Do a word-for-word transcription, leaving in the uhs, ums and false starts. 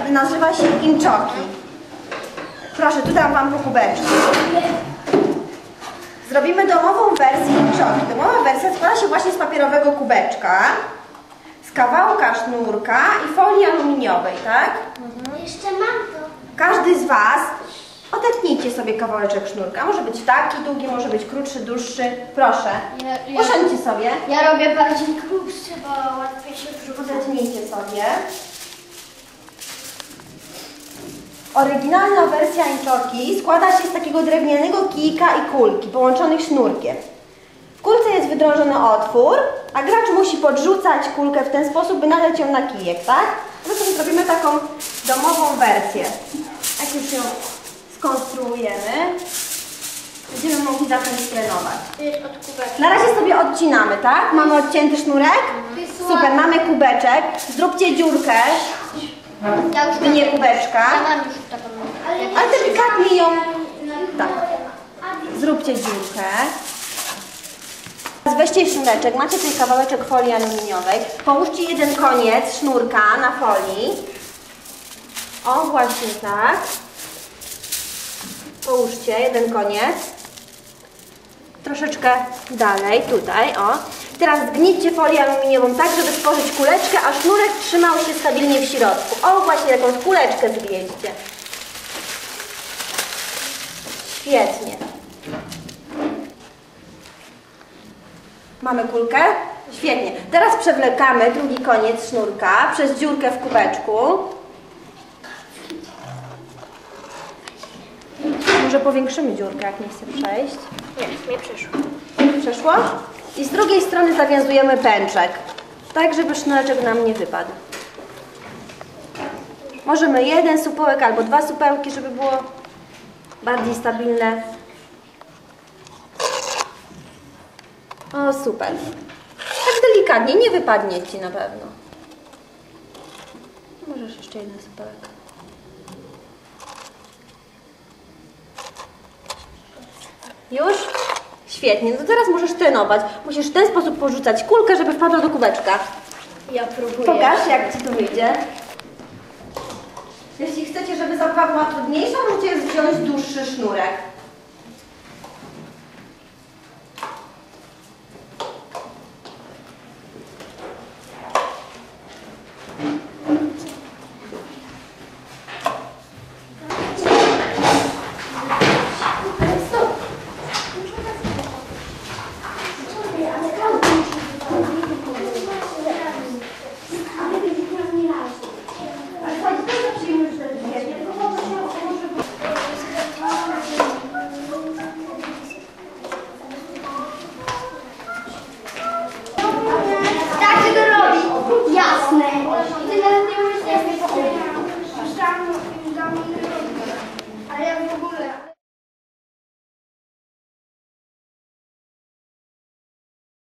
nazywa się Inczoki. Proszę, tu dam wam po kubeczku. Zrobimy domową wersję Inczoki. Domowa wersja składa się właśnie z papierowego kubeczka, z kawałka sznurka i folii aluminiowej, tak? Mhm. Jeszcze mam to. Każdy z was odetnijcie sobie kawałeczek sznurka. Może być taki długi, może być krótszy, dłuższy. Proszę, Ja, ja, usiądźcie sobie. ja robię bardziej grubszy, bo łatwiej się wrzuca. Odetnijcie sobie. Oryginalna wersja Inczoki składa się z takiego drewnianego kijka i kulki połączonych sznurkiem. W kulce jest wydrążony otwór, a gracz musi podrzucać kulkę w ten sposób, by nadać ją na kijek, tak? Zatem zrobimy taką domową wersję. Jak już ją skonstruujemy, będziemy mogli zacząć trenować. To jest od kubeczka. Na razie sobie odcinamy, tak? Mamy odcięty sznurek? Super, mamy kubeczek. Zróbcie dziurkę. Ja już Nie kubeczka. Ja mam już taką. Ale, Ale delikatnie ją... Tak. Zróbcie dziurkę. Weźcie sznureczek, macie ten kawałeczek folii aluminiowej. Połóżcie jeden koniec sznurka na folii. O, właśnie tak. Połóżcie jeden koniec. Troszeczkę dalej, tutaj, o. Teraz zgniecie folię aluminiową tak, żeby stworzyć kuleczkę, a sznurek trzymał się stabilnie w środku. O, właśnie taką kuleczkę zgnieście. Świetnie. Mamy kulkę? Świetnie. Teraz przewlekamy drugi koniec sznurka przez dziurkę w kubeczku. Może powiększymy dziurkę, jak nie chce przejść. Nie, nie przeszło. Przeszło? I z drugiej strony zawiązujemy pęczek, tak żeby sznureczek nam nie wypadł. Możemy jeden supełek albo dwa supełki, żeby było bardziej stabilne. O, super. Tak delikatnie, nie wypadnie Ci na pewno. Możesz jeszcze jeden supełek. Już? Świetnie, no to teraz możesz trenować. Musisz w ten sposób porzucać kulkę, żeby wpadła do kubeczka. Ja próbuję. Pokaż, jak Ci to wyjdzie. Jeśli chcecie, żeby zabawa była trudniejsza, możecie wziąć dłuższy sznurek.